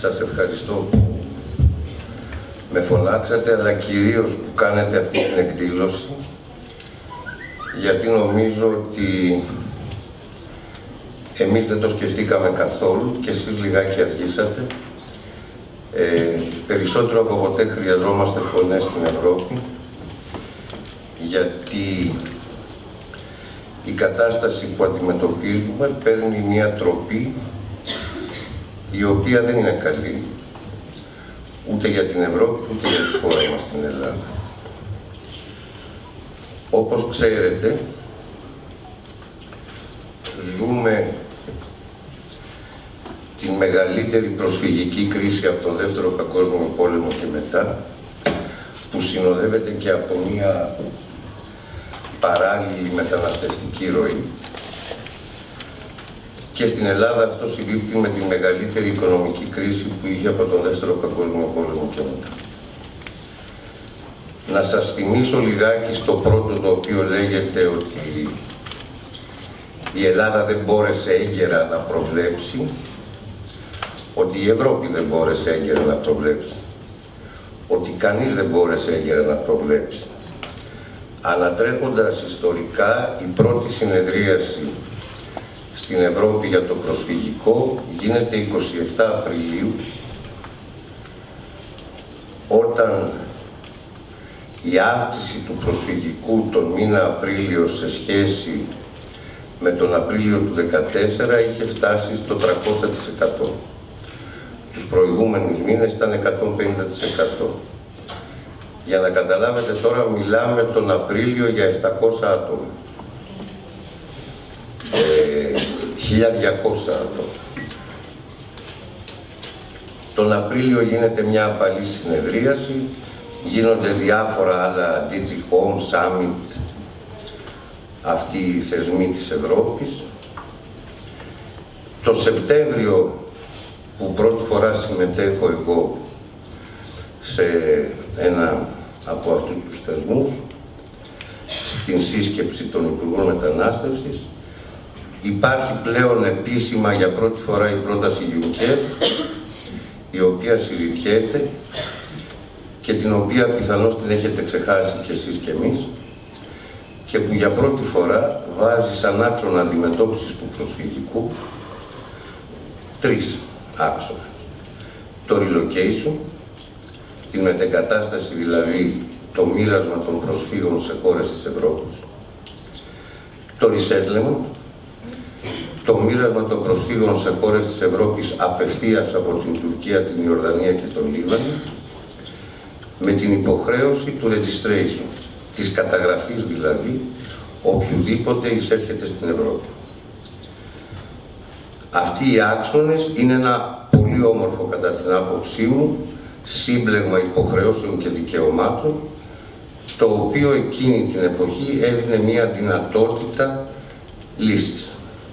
σας ευχαριστώ που με φωνάξατε, αλλά κυρίως που κάνετε αυτή την εκδήλωση, γιατί νομίζω ότι εμείς δεν το σκεφτήκαμε καθόλου και εσείς λιγάκι αργήσατε. Περισσότερο από ποτέ χρειαζόμαστε φωνές στην Ευρώπη, γιατί η κατάσταση που αντιμετωπίζουμε παίρνει μια τροπή η οποία δεν είναι καλή, ούτε για την Ευρώπη, ούτε για τη χώρα μας στην Ελλάδα. Όπως ξέρετε, ζούμε την μεγαλύτερη προσφυγική κρίση από τον Δεύτερο Παγκόσμιο Πόλεμο και μετά, που συνοδεύεται και από μια παράλληλη μεταναστευτική ροή. Και στην Ελλάδα αυτό συμπίπτει με τη μεγαλύτερη οικονομική κρίση που είχε από τον Δεύτερο Παγκόσμιο Πόλεμο και μετά. Να σας θυμίσω λιγάκι στο πρώτο, το οποίο λέγεται ότι η Ελλάδα δεν μπόρεσε έγκαιρα να προβλέψει, ότι η Ευρώπη δεν μπόρεσε έγκαιρα να προβλέψει, ότι κανείς δεν μπόρεσε έγκαιρα να προβλέψει. Ανατρέχοντας ιστορικά, η πρώτη συνεδρίαση στην Ευρώπη για το προσφυγικό γίνεται 27 Απριλίου, όταν η αύξηση του προσφυγικού τον μήνα Απρίλιο σε σχέση με τον Απρίλιο του 2014 είχε φτάσει στο 300%. Τους προηγούμενους μήνες ήταν 150%. Για να καταλάβετε, τώρα μιλάμε τον Απρίλιο για 700 άτομα. 1.200 άτομα. Τον Απρίλιο γίνεται μια απαλή συνεδρίαση, γίνονται διάφορα άλλα DigiHome, Summit, αυτοί οι θεσμοί της Ευρώπης. Το Σεπτέμβριο, που πρώτη φορά συμμετέχω εγώ σε ένα από αυτούς τους θεσμούς, στην σύσκεψη των Υπουργών Μετανάστευσης, υπάρχει πλέον επίσημα για πρώτη φορά η πρόταση Juncker, η οποία συζητιέται και την οποία πιθανώς την έχετε ξεχάσει κι εσείς κι εμείς, και που για πρώτη φορά βάζει σαν άξονα αντιμετώπισης του προσφυγικού τρεις άξονες. Το relocation, την μετεγκατάσταση, δηλαδή το μοίρασμα των προσφύγων σε χώρες της Ευρώπης. Το resettlement, το μοίρασμα των προσφύγων σε χώρες της Ευρώπης απευθείας από την Τουρκία, την Ιορδανία και τον Λίβανο, με την υποχρέωση του registration, της καταγραφής δηλαδή, οποιουδήποτε εισέρχεται στην Ευρώπη. Αυτοί οι άξονες είναι ένα πολύ όμορφο, κατά την άποψή μου, σύμπλεγμα υποχρεώσεων και δικαιωμάτων, το οποίο εκείνη την εποχή έδινε μια δυνατότητα λύσης.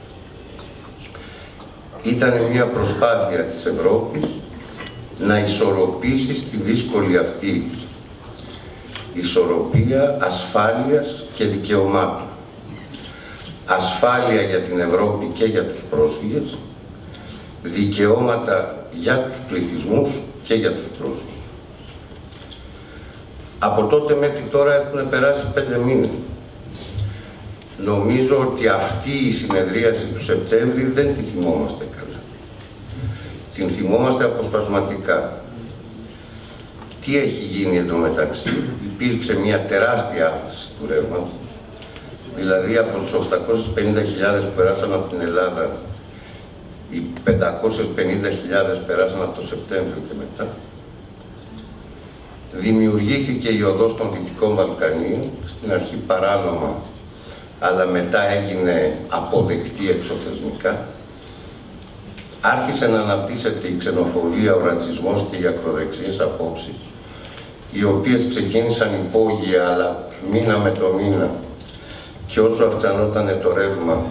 Ήταν μια προσπάθεια της Ευρώπης να ισορροπήσει στη δύσκολη αυτή ισορροπία ασφάλειας και δικαιωμάτων. Ασφάλεια για την Ευρώπη και για τους πρόσφυγες, δικαιώματα για τους πληθυσμούς και για τους πρόσφυγες. Από τότε μέχρι τώρα έχουν περάσει 5 μήνες. Νομίζω ότι αυτή η συνεδρίαση του Σεπτέμβρη δεν τη θυμόμαστε καλά. Την θυμόμαστε αποσπασματικά. Τι έχει γίνει εντωμεταξύ? Υπήρξε μια τεράστια αύξηση του ρεύματος. Δηλαδή από τους 850.000 που περάσαν από την Ελλάδα, οι 550.000 περάσαν από το Σεπτέμβριο και μετά. Δημιουργήθηκε η οδός των Δυτικών Βαλκανίων, στην αρχή παράνομα, αλλά μετά έγινε αποδεκτή εξωθεσμικά. Άρχισε να αναπτύσσεται η ξενοφοβία, ο ρατσισμός και οι ακροδεξιές απόψεις, οι οποίες ξεκίνησαν υπόγεια, αλλά μήνα με το μήνα, και όσο αυξανόταν το ρεύμα,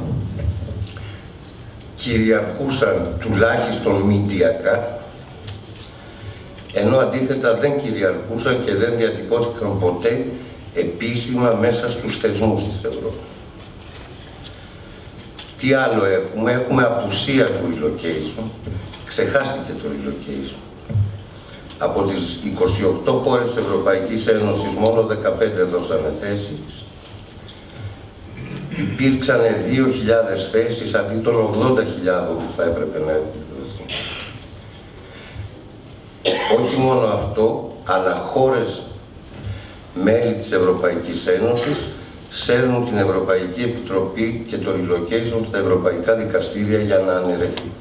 κυριαρχούσαν τουλάχιστον μηντιακά, ενώ αντίθετα δεν κυριαρχούσαν και δεν διατυπώθηκαν ποτέ επίσημα μέσα στους θεσμούς της Ευρώπης. Τι άλλο έχουμε? Έχουμε απουσία του relocation, Ξεχάστηκε το relocation. Από τις 28 χώρες της Ευρωπαϊκής Ένωσης μόνο 15 δώσανε θέσεις. Υπήρξαν 2.000 θέσεις αντί των 80.000 που θα έπρεπε να έχουν δοθεί. Όχι μόνο αυτό, αλλά χώρες μέλη της Ευρωπαϊκής Ένωσης σέρνουν την Ευρωπαϊκή Επιτροπή και το relocation στα ευρωπαϊκά δικαστήρια για να αναιρεθεί.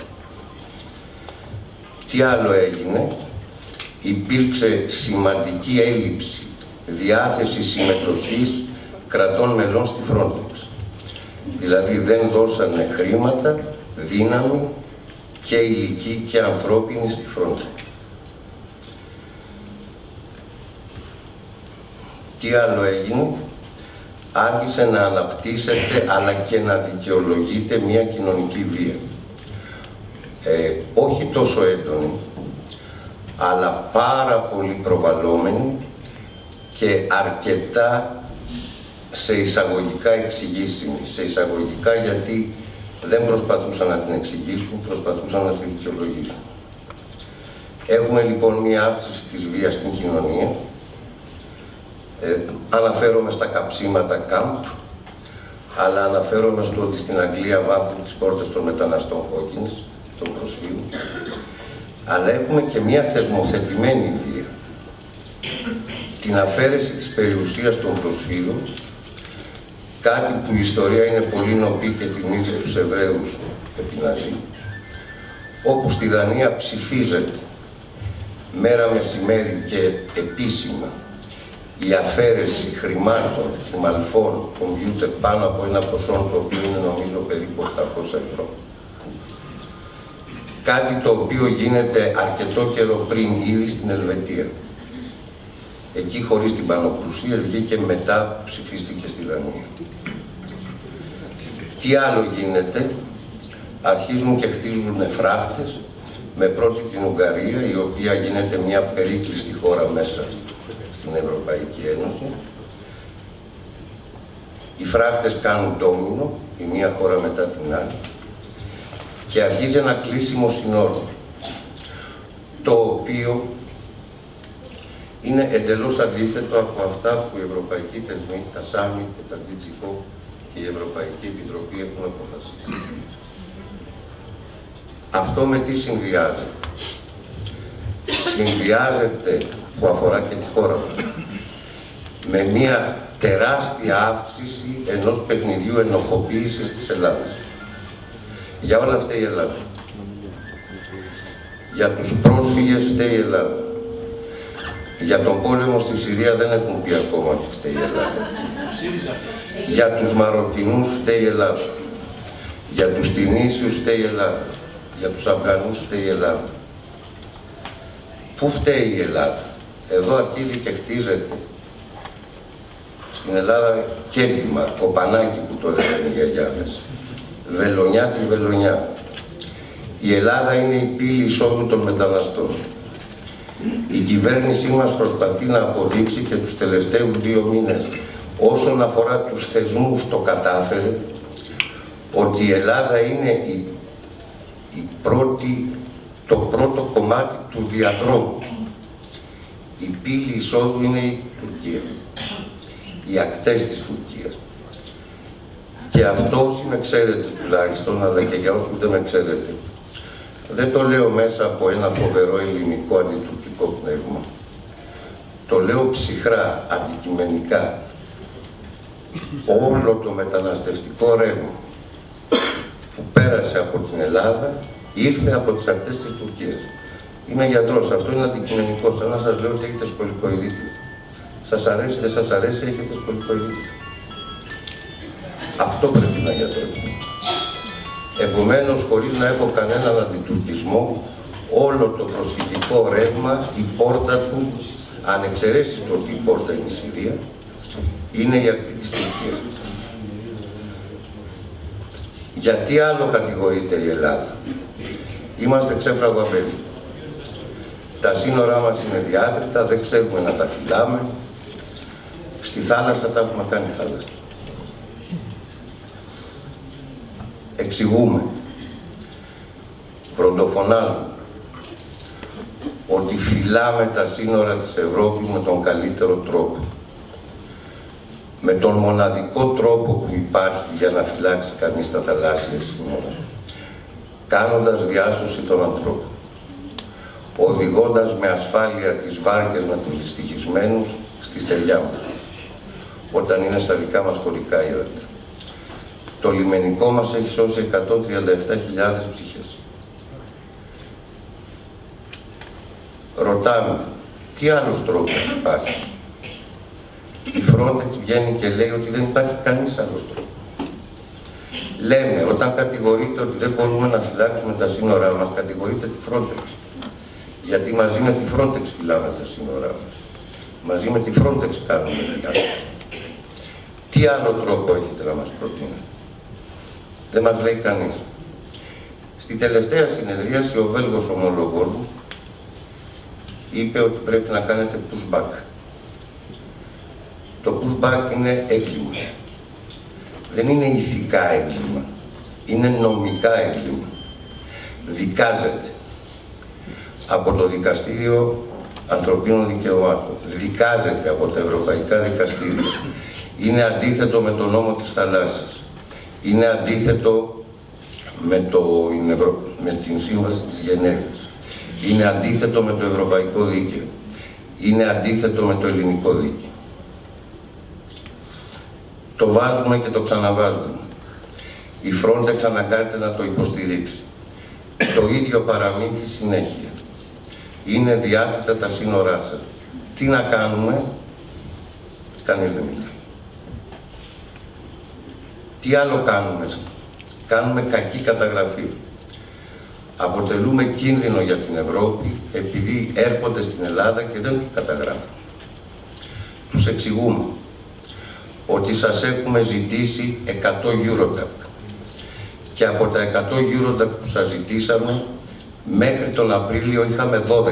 Τι άλλο έγινε? Υπήρξε σημαντική έλλειψη διάθεση συμμετοχής κρατών μελών στη Frontex. Δηλαδή δεν δώσανε χρήματα, δύναμη και υλική και ανθρώπινη στη Frontex. Τι άλλο έγινε? Άρχισε να αναπτύσσεται αλλά και να δικαιολογείται μια κοινωνική βία. Όχι τόσο έντονη, αλλά πάρα πολύ προβαλλόμενη και αρκετά σε εισαγωγικά εξηγήσιμη. Σε εισαγωγικά γιατί δεν προσπαθούσαν να την εξηγήσουν, προσπαθούσαν να την δικαιολογήσουν. Έχουμε λοιπόν μία αύξηση της βίας στην κοινωνία. Αναφέρομαι στα καψίματα ΚΑΜΠ, αλλά αναφέρομαι στο ότι στην Αγγλία βάφουν τις πόρτες των μεταναστών κόκκινες, των προσφύγων. Αλλά έχουμε και μια θεσμοθετημένη βία. Την αφαίρεση της περιουσίας των προσφύγων, κάτι που η ιστορία είναι πολύ νοπή και θυμίζει τους Εβραίους επί Ναζί, όπου στη Δανία ψηφίζεται μέρα μεσημέρι και επίσημα η αφαίρεση χρημάτων, θυμαλφών, κομπιούτερ πάνω από ένα ποσό το οποίο είναι νομίζω περίπου 800 ευρώ. Κάτι το οποίο γίνεται αρκετό καιρό πριν ήδη στην Ελβετία. Εκεί χωρίς την πανοπλουσία βγήκε μετά ψηφίστηκε στη Δανία. Τι άλλο γίνεται? Αρχίζουν και χτίζουν φράχτες με πρώτη την Ουγγαρία, η οποία γίνεται μια περίκλειστη χώρα μέσα στην Ευρωπαϊκή Ένωση. Οι φράχτες κάνουν ντόμινο, η μία χώρα μετά την άλλη, και αρχίζει ένα κλείσιμο συνόρων, το οποίο είναι εντελώς αντίθετο από αυτά που οι ευρωπαϊκοί θεσμοί, τα ΣΑΜΗ και τα DG και η Ευρωπαϊκή Επιτροπή έχουν αποφασίσει. Αυτό με τι συνδυάζεται? Συνδυάζεται, που αφορά και τη χώρα μας, με μια τεράστια αύξηση ενός παιχνιδιού ενοχοποίησης της Ελλάδας. Για όλα φταίει η Ελλάδα. Για τους πρόσφυγες φταίει η Ελλάδα. Για τον πόλεμο στη Συρία δεν έχουν πει ακόμα ότι φταίει η Ελλάδα. Για τους Μαροκινούς φταίει η Ελλάδα. Για τους Τινήσιους φταίει η Ελλάδα. Για τους Αφγανούς φταίει η Ελλάδα. Πού φταίει η Ελλάδα? Εδώ αρχίζει και χτίζεται στην Ελλάδα κέντημα, κοπανάκι που το λένε οι γιαγιάδες. Βελονιά τη βελονιά. Η Ελλάδα είναι η πύλη εισόδου των μεταναστών. Η κυβέρνησή μας προσπαθεί να αποδείξει και τους τελευταίους 2 μήνες, όσον αφορά τους θεσμούς το κατάφερε, ότι η Ελλάδα είναι το πρώτο κομμάτι του διαδρόμου. Η πύλη εισόδου είναι η Τουρκία, οι ακτές της Τουρκίας. Και αυτό όσοι με ξέρετε τουλάχιστον, αλλά και για όσους δεν με ξέρετε, δεν το λέω μέσα από ένα φοβερό ελληνικό αντιτουρκικό πνεύμα. Το λέω ψυχρά, αντικειμενικά. Όλο το μεταναστευτικό ρεύμα που πέρασε από την Ελλάδα ήρθε από τις ακτές της Τουρκίας. Είμαι γιατρός, αυτό είναι αντικειμενικό, σαν να σας λέω ότι έχετε σκολικοειδίτιδα. Σας αρέσει, δεν σας αρέσει, έχετε σκολικοειδίτιδα. Αυτό πρέπει να γιατρεύουμε. Επομένως, χωρίς να έχω κανέναν αντιτουρκισμό, όλο το προσφυγικό ρεύμα, η πόρτα του, αν εξαιρέσει το ότι η πόρτα είναι η Συρία, είναι η ακτή της Τουρκίας. Γιατί άλλο κατηγορείται η Ελλάδα? Είμαστε ξέφραγο απέναντι. Τα σύνορά μας είναι διάτρητα, δεν ξέρουμε να τα φυλάμε. Στη θάλασσα τα έχουμε κάνει θάλασσα. Εξηγούμε, βροντοφωνάζουμε, ότι φυλάμε τα σύνορα της Ευρώπης με τον καλύτερο τρόπο. Με τον μοναδικό τρόπο που υπάρχει για να φυλάξει κανείς τα θαλάσσια σύνορα. Κάνοντας διάσωση των ανθρώπων. Οδηγώντας με ασφάλεια τις βάρκες με τους δυστυχισμένους στη στεριά μας. Όταν είναι στα δικά μας χωρικά ύδατα. Το λιμενικό μας έχει σώσει 137.000 ψυχές. Ρωτάμε, τι άλλος τρόπος υπάρχει? Η Frontex βγαίνει και λέει ότι δεν υπάρχει κανείς άλλος τρόπος. Λέμε, όταν κατηγορείται ότι δεν μπορούμε να φυλάξουμε τα σύνορά μας, κατηγορείται τη Frontex. Γιατί μαζί με τη Frontex φυλάμε τα σύνορά μας. Μαζί με τη Frontex κάνουμε διάσωση. Τι άλλο τρόπο έχετε να μας προτείνετε? Δεν μας λέει κανείς. Στη τελευταία συνεδρίαση ο Βέλγος ομολογός μου είπε ότι πρέπει να κάνετε pushback. Το pushback είναι έγκλημα. Δεν είναι ηθικά έγκλημα. Είναι νομικά έγκλημα. Δικάζεται από το Δικαστήριο Ανθρωπίνων Δικαιωμάτων. Δικάζεται από τα Ευρωπαϊκά Δικαστήρια. Είναι αντίθετο με τον νόμο της θαλάσσης. Είναι αντίθετο με την Σύμβαση της Γενέβης. Είναι αντίθετο με το Ευρωπαϊκό Δίκαιο. Είναι αντίθετο με το Ελληνικό Δίκαιο. Το βάζουμε και το ξαναβάζουμε. Η Frontex αναγκάζεται να το υποστηρίξει. Το ίδιο παραμύθι συνέχεια. Είναι διάτητα τα σύνορά σας. Τι να κάνουμε? Κανείς δεν μιλάει. Τι άλλο κάνουμε? Κάνουμε κακή καταγραφή. Αποτελούμε κίνδυνο για την Ευρώπη επειδή έρχονται στην Ελλάδα και δεν τους καταγράφουν. Τους εξηγούμε ότι σας έχουμε ζητήσει 100 Eurodac και από τα 100 Eurodac που σας ζητήσαμε μέχρι τον Απρίλιο είχαμε 12,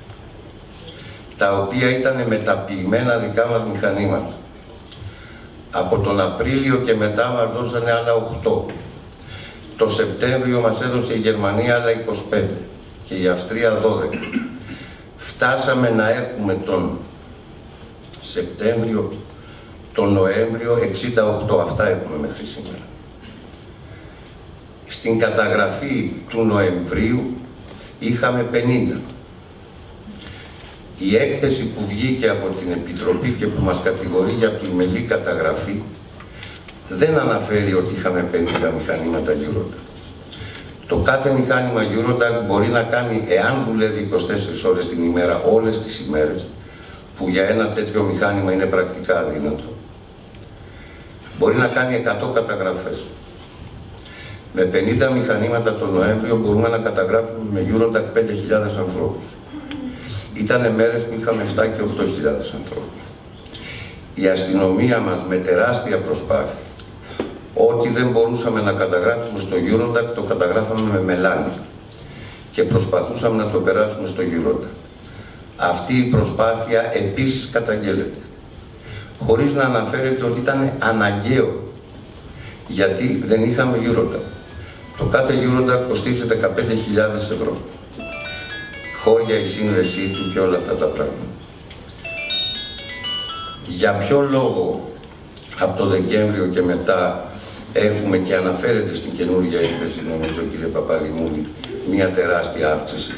τα οποία ήταν μεταποιημένα δικά μας μηχανήματα. Από τον Απρίλιο και μετά μας δώσανε άλλα 8. Το Σεπτέμβριο μας έδωσε η Γερμανία άλλα 25 και η Αυστρία 12. Φτάσαμε να έχουμε τον Σεπτέμβριο, τον Νοέμβριο 68. Αυτά έχουμε μέχρι σήμερα. Στην καταγραφή του Νοεμβρίου είχαμε 50. Η έκθεση που βγήκε από την Επιτροπή και που μας κατηγορεί για πλημελή καταγραφή δεν αναφέρει ότι είχαμε 50 μηχανήματα Eurodac. Το κάθε μηχάνημα Eurodac μπορεί να κάνει, εάν δουλεύει 24 ώρες την ημέρα, όλες τις ημέρες, που για ένα τέτοιο μηχάνημα είναι πρακτικά αδύνατο, μπορεί να κάνει 100 καταγραφές. Με 50 μηχανήματα τον Νοέμβριο μπορούμε να καταγράφουμε με Eurodac 5.000 ανθρώπους. Ήτανε μέρες που είχαμε 7 και 8.000 ανθρώπους. Η αστυνομία μας με τεράστια προσπάθεια, ό,τι δεν μπορούσαμε να καταγράψουμε στο Eurodac, το καταγράφαμε με μελάνι και προσπαθούσαμε να το περάσουμε στο Eurodac. Αυτή η προσπάθεια επίσης καταγγέλλεται, χωρίς να αναφέρεται ότι ήταν αναγκαίο, γιατί δεν είχαμε Eurodac. Το κάθε Eurodac κοστίζει 15.000 ευρώ. Χώρια η σύνδεσή του και όλα αυτά τα πράγματα. Για ποιο λόγο από το Δεκέμβριο και μετά έχουμε και αναφέρεται στην καινούργια έκθεση, νομίζω κύριε Παπαδημούλη, μια τεράστια αύξηση?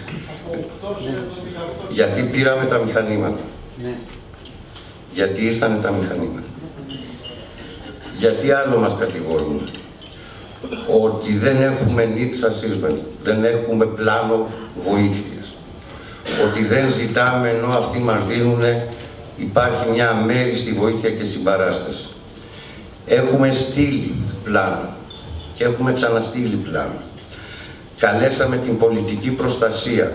Γιατί πήραμε τα μηχανήματα. Γιατί ήρθανε τα μηχανήματα. Γιατί άλλο μας κατηγορούν? Ότι δεν έχουμε needs assessment, δεν έχουμε πλάνο βοήθειας. Ότι δεν ζητάμε ενώ αυτοί μας δίνουν, υπάρχει μια αμέριστη βοήθεια και συμπαράσταση. Έχουμε στείλει πλάνο και έχουμε ξαναστείλει πλάνο. Καλέσαμε την πολιτική προστασία.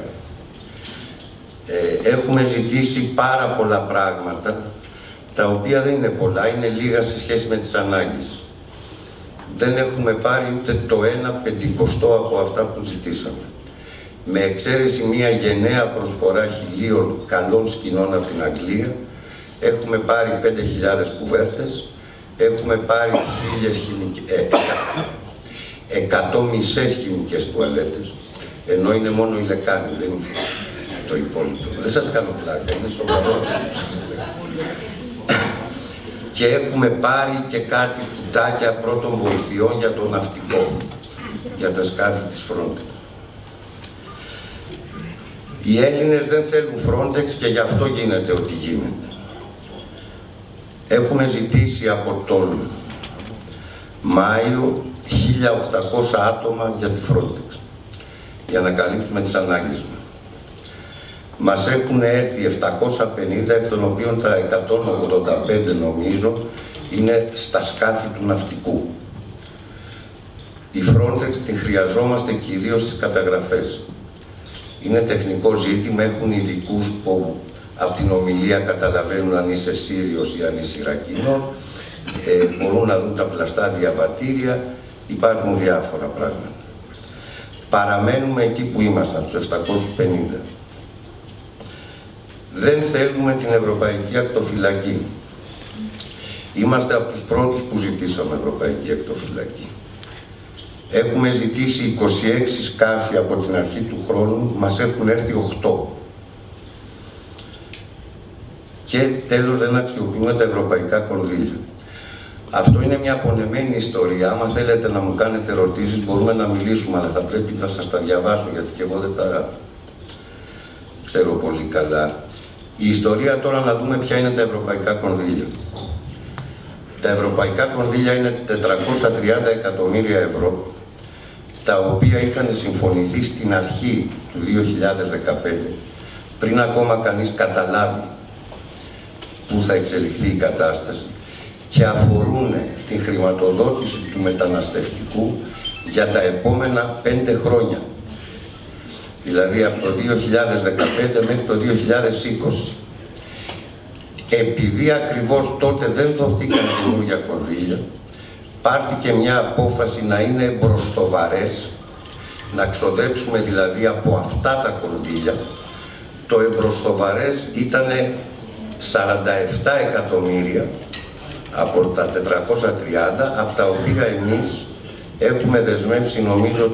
Έχουμε ζητήσει πάρα πολλά πράγματα, τα οποία δεν είναι πολλά, είναι λίγα σε σχέση με τις ανάγκες. Δεν έχουμε πάρει ούτε το 1/50 από αυτά που ζητήσαμε. Με εξαίρεση μια γενναία προσφορά 1.000 καλών σκηνών από την Αγγλία, έχουμε πάρει 5.000 κουβέρτες, έχουμε πάρει 100 μισές χημικές τουαλέτες, ενώ είναι μόνο η λεκάνη, δεν είναι. το υπόλοιπο. Δεν σας κάνω πλάκα, είναι σοβαρό. Και έχουμε πάρει και κάτι κουτάκια πρώτων βοηθειών για το ναυτικό, για τα σκάφη της Frontex. Οι Έλληνες δεν θέλουν Frontex και γι' αυτό γίνεται ό,τι γίνεται. Έχουμε ζητήσει από τον Μάιο 1.800 άτομα για τη Frontex, για να καλύψουμε τις ανάγκες μας. Μας έχουν έρθει 750, εκ των οποίων τα 185 νομίζω είναι στα σκάφη του ναυτικού. Η Frontex την χρειαζόμαστε κυρίως στις καταγραφές. Είναι τεχνικό ζήτημα, έχουν ειδικούς που από την ομιλία καταλαβαίνουν αν είσαι Σύριος ή αν είσαι Ιρακινός, μπορούν να δουν τα πλαστά διαβατήρια, υπάρχουν διάφορα πράγματα. Παραμένουμε εκεί που ήμασταν, στους 750. Δεν θέλουμε την Ευρωπαϊκή Ακτοφυλακή. Είμαστε από τους πρώτους που ζητήσαμε Ευρωπαϊκή Ακτοφυλακή. Έχουμε ζητήσει 26 σκάφη από την αρχή του χρόνου, μας έχουν έρθει 8. Και τέλος δεν αξιοποιούμε τα ευρωπαϊκά κονδύλια. Αυτό είναι μια απονεμένη ιστορία. Άμα θέλετε να μου κάνετε ερωτήσεις μπορούμε να μιλήσουμε, αλλά θα πρέπει να σας τα διαβάσω, γιατί και εγώ δεν τα ξέρω πολύ καλά. Η ιστορία τώρα, να δούμε ποια είναι τα ευρωπαϊκά κονδύλια. Τα ευρωπαϊκά κονδύλια είναι 430 εκατομμύρια ευρώ, τα οποία είχαν συμφωνηθεί στην αρχή του 2015, πριν ακόμα κανείς καταλάβει πού θα εξελιχθεί η κατάσταση, και αφορούν την χρηματοδότηση του μεταναστευτικού για τα επόμενα 5 χρόνια. Δηλαδή από το 2015 μέχρι το 2020. Επειδή ακριβώς τότε δεν δοθήκαν καινούργια κονδύλια, πάρθηκε μια απόφαση να είναι μπροστοβαρές, να ξοδέψουμε δηλαδή από αυτά τα κονδύλια. Το εμπροστοβαρές ήταν 47 εκατομμύρια από τα 430, από τα οποία εμείς έχουμε δεσμεύσει νομίζω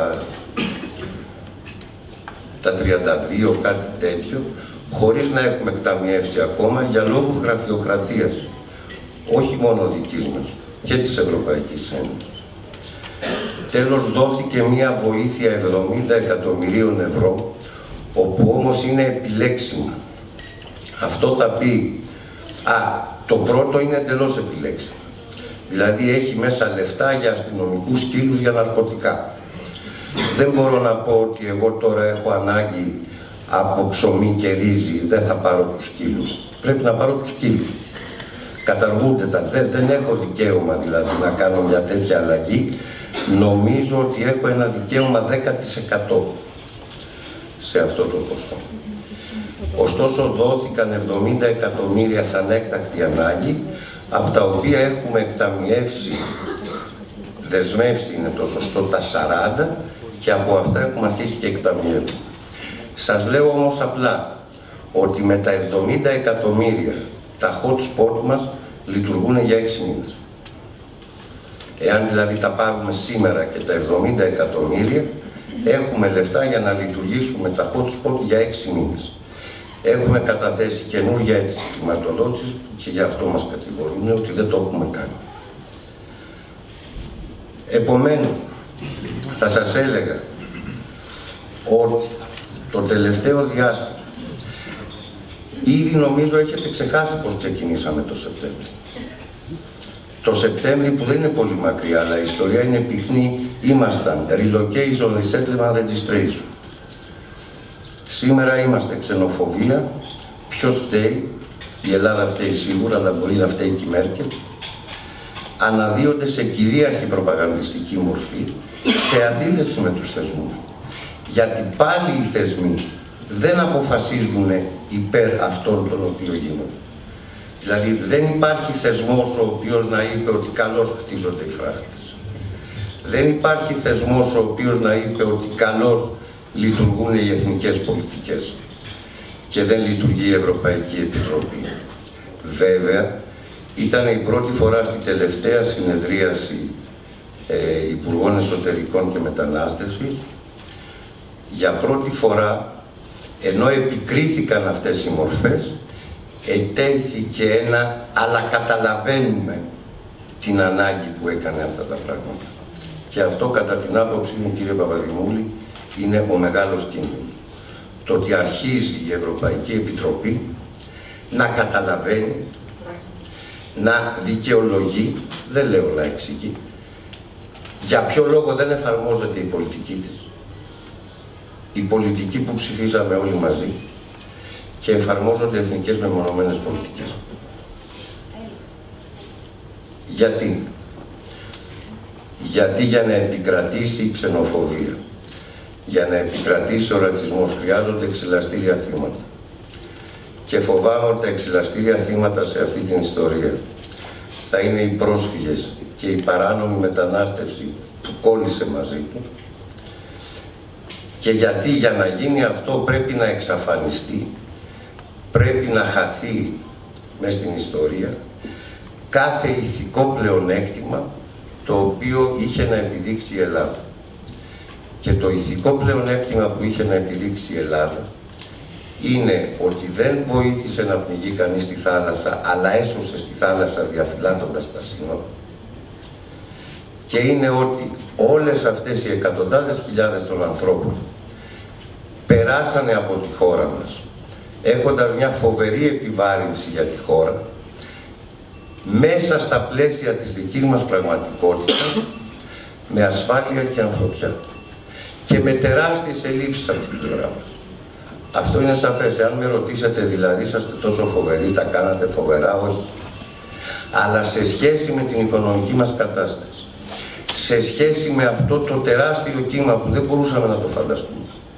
τα 32, κάτι τέτοιο, χωρίς να έχουμε εκταμιεύσει ακόμα, για λόγους γραφειοκρατίας, όχι μόνο δικής μας, και της Ευρωπαϊκής Ένωσης. Τέλος, δόθηκε μια βοήθεια 70 εκατομμυρίων ευρώ, όπου όμως είναι επιλέξιμα. Αυτό θα πει, το πρώτο είναι εντελώς επιλέξιμο. Δηλαδή έχει μέσα λεφτά για αστυνομικούς σκύλους, για ναρκωτικά. Δεν μπορώ να πω ότι εγώ τώρα έχω ανάγκη από ψωμί και ρύζι, δεν θα πάρω τους σκύλους. Πρέπει να πάρω τους σκύλους. Καταργούνται δεν έχω δικαίωμα δηλαδή να κάνω μια τέτοια αλλαγή. Νομίζω ότι έχω ένα δικαίωμα 10% σε αυτό το ποσό. Ωστόσο δόθηκαν 70 εκατομμύρια σαν έκτακτη ανάγκη, από τα οποία έχουμε εκταμιεύσει, δεσμεύσει είναι το σωστό, τα 40, και από αυτά έχουμε αρχίσει και εκταμιεύουμε. Σας λέω όμως απλά ότι με τα 70 εκατομμύρια τα hot spot μας λειτουργούν για 6 μήνες. Εάν δηλαδή τα πάρουμε σήμερα και τα 70 εκατομμύρια, έχουμε λεφτά για να λειτουργήσουμε τα hot spot για 6 μήνες. Έχουμε καταθέσει καινούργια αίτηση χρηματοδότησης και γι' αυτό μας κατηγορούν ότι δεν το έχουμε κάνει. Επομένως, θα σας έλεγα ότι το τελευταίο διάστημα, ήδη νομίζω έχετε ξεχάσει πώς ξεκινήσαμε το Σεπτέμβριο. Το Σεπτέμβριο, που δεν είναι πολύ μακριά, αλλά η ιστορία είναι πυκνή, ήμασταν Relocation Resettlement Registration. Σήμερα είμαστε ξενοφοβία. Ποιος φταίει? Η Ελλάδα φταίει σίγουρα, αλλά μπορεί να φταίει και η Μέρκελ. Αναδύονται σε κυρίαρχη προπαγανδιστική μορφή, σε αντίθεση με τους θεσμούς. Γιατί πάλι οι θεσμοί δεν αποφασίζουν υπέρ αυτών των οποίων γίνονται. Δηλαδή δεν υπάρχει θεσμός ο οποίος να είπε ότι καλώς χτίζονται οι φράχτες. Δεν υπάρχει θεσμός ο οποίος να είπε ότι καλώς λειτουργούν οι εθνικές πολιτικές και δεν λειτουργεί η Ευρωπαϊκή Επιτροπή. Βέβαια, ήταν η πρώτη φορά στη τελευταία συνεδρίαση Υπουργών Εσωτερικών και Μετανάστευσης, για πρώτη φορά ενώ επικρίθηκαν αυτές οι μορφές, ετέθηκε ένα «αλλά καταλαβαίνουμε την ανάγκη που έκανε αυτά τα πράγματα». Και αυτό, κατά την άποψή μου, κύριε Παπαδημούλη, είναι ο μεγάλος κίνδυνος. Το ότι αρχίζει η Ευρωπαϊκή Επιτροπή να καταλαβαίνει, να δικαιολογεί, δεν λέω να εξηγεί, για ποιο λόγο δεν εφαρμόζεται η πολιτική της. Η πολιτική που ψηφίσαμε όλοι μαζί, και εφαρμόζονται εθνικές μεμονωμένες πολιτικές. Γιατί? Γιατί για να επικρατήσει η ξενοφοβία, για να επικρατήσει ο ρατσισμός, χρειάζονται εξηλαστήρια θύματα. Και φοβάμαι ότι τα εξηλαστήρια θύματα σε αυτή την ιστορία θα είναι οι πρόσφυγες και η παράνομη μετανάστευση που κόλλησε μαζί τους. Και γιατί για να γίνει αυτό πρέπει να εξαφανιστεί, πρέπει να χαθεί μες στην ιστορία κάθε ηθικό πλεονέκτημα το οποίο είχε να επιδείξει η Ελλάδα. Και το ηθικό πλεονέκτημα που είχε να επιδείξει η Ελλάδα είναι ότι δεν βοήθησε να πνιγεί κανείς στη θάλασσα, αλλά έσωσε στη θάλασσα διαφυλάττοντας τα σύνορα. Και είναι ότι όλες αυτές οι εκατοντάδες χιλιάδες των ανθρώπων περάσανε από τη χώρα μας, έχοντας μια φοβερή επιβάρυνση για τη χώρα, μέσα στα πλαίσια της δικής μας πραγματικότητας, με ασφάλεια και ανθρωπιά. Και με τεράστιες ελλείψεις από την πλευρά μας. Αυτό είναι σαφές. Εάν με ρωτήσετε δηλαδή, είσαστε τόσο φοβεροί, τα κάνατε φοβερά, όχι. Αλλά σε σχέση με την οικονομική μας κατάσταση, σε σχέση με αυτό το τεράστιο κύμα που δεν μπορούσαμε να το φανταστούμε,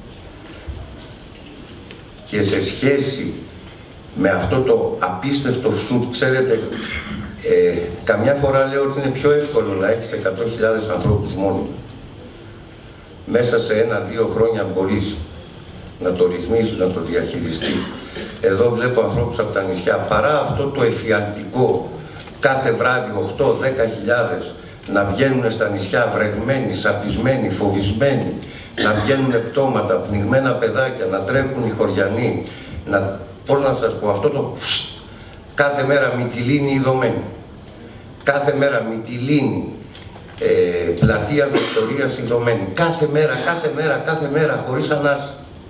και σε σχέση με αυτό το απίστευτο σουτ, ξέρετε, καμιά φορά λέω ότι είναι πιο εύκολο να έχεις 100.000 ανθρώπους μόνοι. Μέσα σε 1-2 χρόνια μπορείς να το ρυθμίσεις, να το διαχειριστείς. Εδώ βλέπω ανθρώπους από τα νησιά, παρά αυτό το εφιαλτικό, κάθε βράδυ 8-10.000 να βγαίνουν στα νησιά βρεγμένοι, σαπισμένοι, φοβισμένοι, να βγαίνουν πτώματα, πνιγμένα παιδάκια, να τρέχουν οι χωριανοί, πώς να σας πω, αυτό το κάθε μέρα Μυτιλήνη ειδωμένη, κάθε μέρα Μυτιλήνη, πλατεία Βικτωρίας ειδωμένη, κάθε μέρα, χωρίς ανάσα.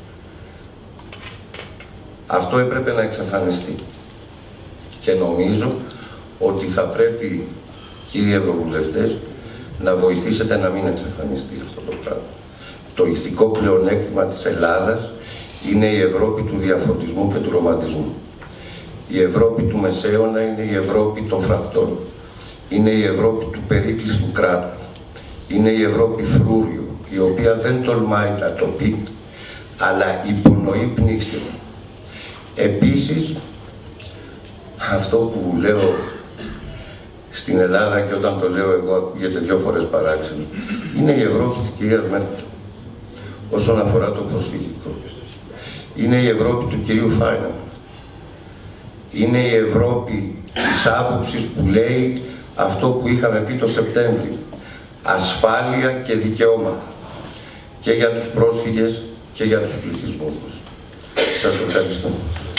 Αυτό έπρεπε να εξαφανιστεί. Και νομίζω ότι θα πρέπει, κύριοι Ευρωβουλευτές, να βοηθήσετε να μην εξαφανιστεί αυτό το πράγμα. Το ηθικό πλεονέκτημα της Ελλάδας είναι η Ευρώπη του διαφωτισμού και του ρομαντισμού. Η Ευρώπη του Μεσαίωνα είναι η Ευρώπη των φρακτών. Είναι η Ευρώπη του περίκλειστου κράτους. Είναι η Ευρώπη φρούριο, η οποία δεν τολμάει να το πει, αλλά υπονοεί πνίξτημα. Επίσης, αυτό που λέω στην Ελλάδα, και όταν το λέω εγώ ακούγεται 2 φορές παράξενο, είναι η Ευρώπη της κυρίας Μέρκελ όσον αφορά το προσφυγικό. Είναι η Ευρώπη του κυρίου Φάιναμαν. Είναι η Ευρώπη της άποψης που λέει αυτό που είχαμε πει το Σεπτέμβριο. Ασφάλεια και δικαιώματα. Και για τους πρόσφυγες και για τους πληθυσμούς μας. Σας ευχαριστώ.